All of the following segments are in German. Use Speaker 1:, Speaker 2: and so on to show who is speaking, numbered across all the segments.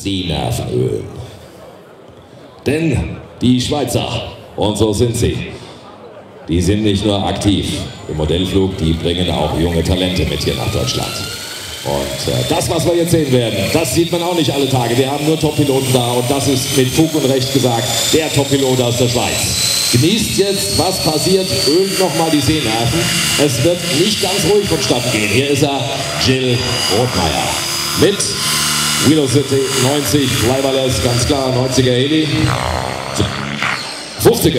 Speaker 1: Sehnerven ölen. Denn die Schweizer, und so sind sie, die sind nicht nur aktiv im Modellflug, die bringen auch junge Talente mit hier nach Deutschland. Und das, was wir jetzt sehen werden, das sieht man auch nicht alle Tage. Wir haben nur Top-Piloten da und das ist mit Fug und Recht gesagt der Top-Pilot aus der Schweiz. Genießt jetzt, was passiert, ölt nochmal die Sehnerven. Es wird nicht ganz ruhig vonstatten gehen. Hier ist er, Gilles Rothmeier. Mit Velocity 90 Flybalance, ganz klar, 90er Heli, 50er.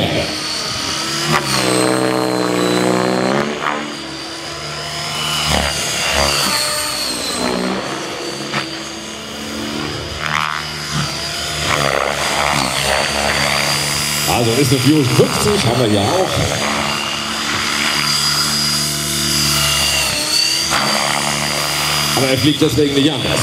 Speaker 1: Also ist eine Fusion 50, haben wir hier auch. Aber er fliegt deswegen nicht anders.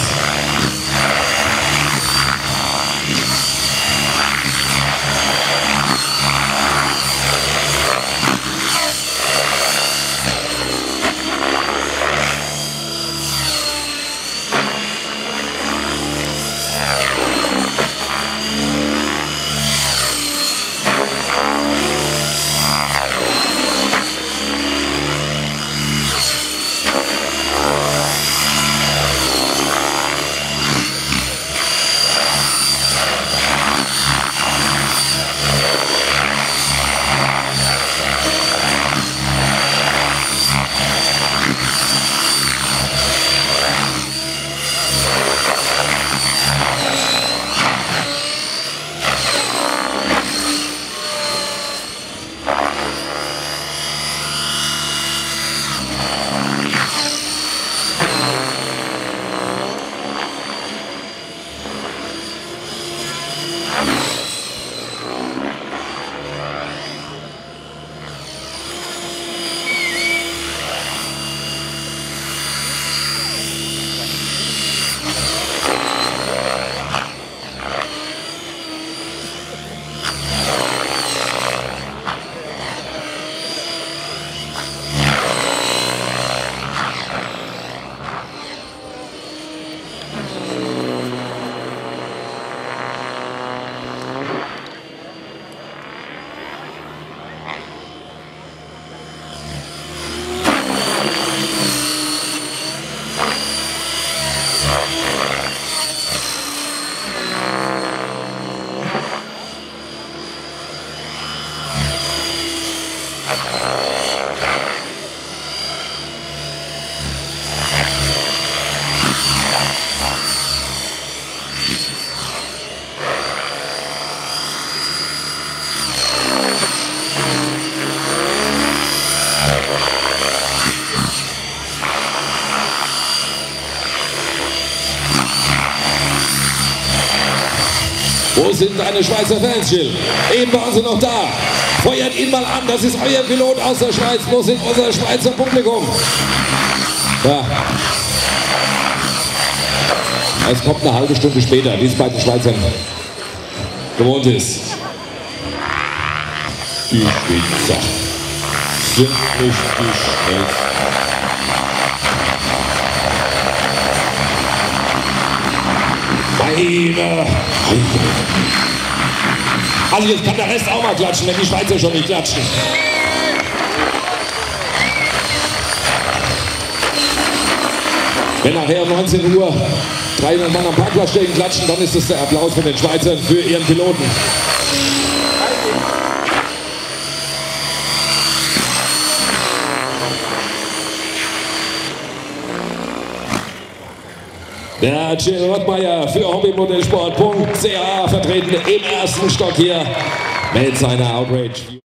Speaker 1: Wo sind deine Schweizer Fans, Gilles? Eben waren sie noch da. Feuert ihn mal an, das ist euer Pilot aus der Schweiz. Wo sind unser Schweizer Publikum? Ja. Es kommt eine halbe Stunde später, wie es bei den Schweizern gewohnt ist. Die Schweizer sind nicht die Schnellsten. Also jetzt kann der Rest auch mal klatschen, wenn die Schweizer schon nicht klatschen. Wenn nachher um 19 Uhr 300 Mann am Parkplatz stehen, klatschen, dann ist das der Applaus von den Schweizern für ihren Piloten. Der Gilles Rothmeier für Hobbymodellsport.ch vertreten im ersten Stock hier mit seiner Outrage.